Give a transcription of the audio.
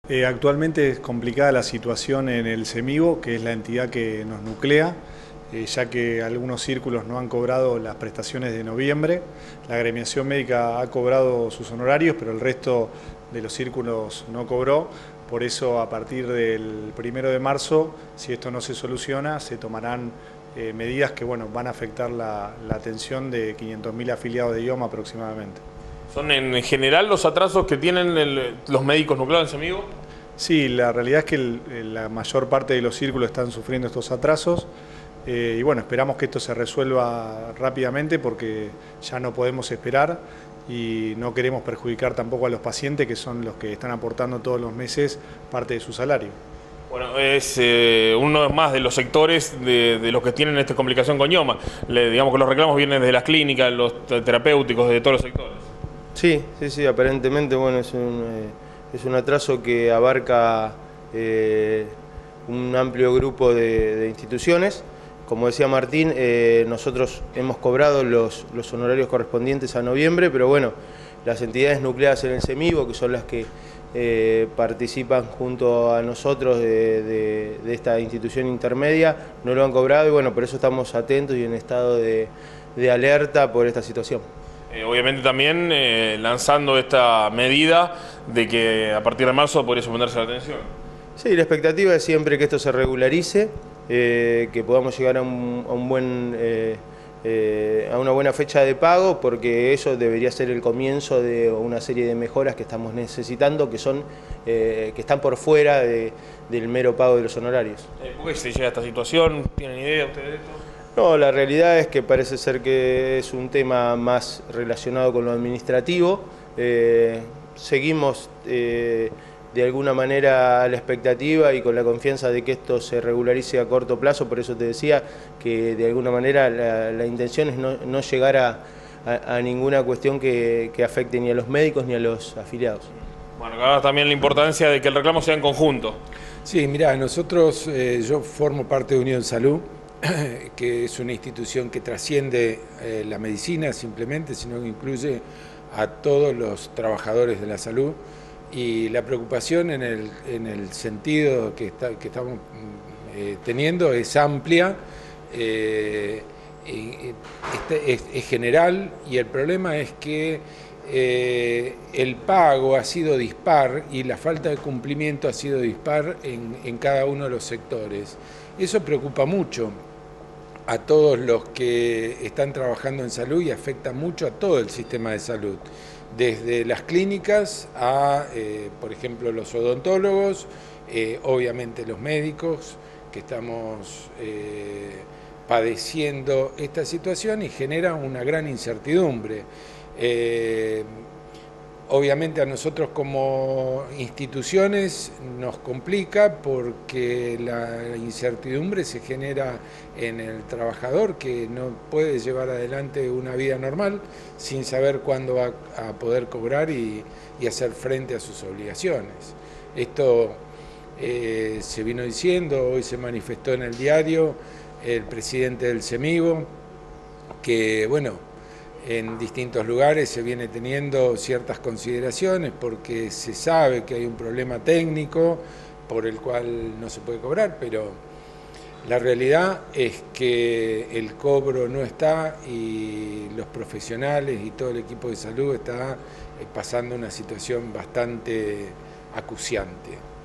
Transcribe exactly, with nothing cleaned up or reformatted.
Eh, actualmente es complicada la situación en el CEMIGO, que es la entidad que nos nuclea, eh, ya que algunos círculos no han cobrado las prestaciones de noviembre. La agremiación médica ha cobrado sus honorarios, pero el resto de los círculos no cobró. Por eso, a partir del primero de marzo, si esto no se soluciona, se tomarán eh, medidas que bueno, van a afectar la, la atención de quinientos mil afiliados de I O M aproximadamente. ¿Son en general los atrasos que tienen el, los médicos nucleados en CEMIGO? Sí, la realidad es que el, la mayor parte de los círculos están sufriendo estos atrasos eh, y bueno, esperamos que esto se resuelva rápidamente porque ya no podemos esperar y no queremos perjudicar tampoco a los pacientes, que son los que están aportando todos los meses parte de su salario. Bueno, es eh, uno más de los sectores de, de los que tienen esta complicación con I O M. Le, digamos que los reclamos vienen desde las clínicas, los terapéuticos, de todos los sectores. Sí, sí, sí, aparentemente bueno, es un, eh, es un atraso que abarca eh, un amplio grupo de, de instituciones. Como decía Martín, eh, nosotros hemos cobrado los, los honorarios correspondientes a noviembre, pero bueno, las entidades nucleadas en el CEMIGO, que son las que eh, participan junto a nosotros de, de, de esta institución intermedia, no lo han cobrado y bueno, por eso estamos atentos y en estado de, de alerta por esta situación. Eh, obviamente también eh, lanzando esta medida de que a partir de marzo podría suspenderse la atención. Sí, la expectativa es siempre que esto se regularice, eh, que podamos llegar a, un, a, un buen, eh, eh, a una buena fecha de pago, porque eso debería ser el comienzo de una serie de mejoras que estamos necesitando, que, son, eh, que están por fuera de, del mero pago de los honorarios. Eh, ¿Por qué se llega a esta situación? ¿Tienen idea ustedes de esto? No, la realidad es que parece ser que es un tema más relacionado con lo administrativo. Eh, seguimos eh, de alguna manera a la expectativa y con la confianza de que esto se regularice a corto plazo, por eso te decía que de alguna manera la, la intención es no, no llegar a, a, a ninguna cuestión que, que afecte ni a los médicos ni a los afiliados. Bueno, acá también la importancia de que el reclamo sea en conjunto. Sí, mirá, nosotros, eh, yo formo parte de Unión Salud, que es una institución que trasciende eh, la medicina simplemente, sino que incluye a todos los trabajadores de la salud, y la preocupación en el, en el sentido que, está, que estamos eh, teniendo es amplia, eh, este, es, es general, y el problema es que eh, el pago ha sido dispar y la falta de cumplimiento ha sido dispar en, en cada uno de los sectores. Eso preocupa mucho a todos los que están trabajando en salud y afecta mucho a todo el sistema de salud, desde las clínicas a, eh, por ejemplo, los odontólogos, eh, obviamente los médicos, que estamos eh, padeciendo esta situación y genera una gran incertidumbre. Eh, Obviamente a nosotros como instituciones nos complica porque la incertidumbre se genera en el trabajador, que no puede llevar adelante una vida normal sin saber cuándo va a poder cobrar y, y hacer frente a sus obligaciones. Esto eh, se vino diciendo, hoy se manifestó en el diario el presidente del CEMIGO, que bueno, en distintos lugares se viene teniendo ciertas consideraciones porque se sabe que hay un problema técnico por el cual no se puede cobrar, pero la realidad es que el cobro no está y los profesionales y todo el equipo de salud está pasando una situación bastante acuciante.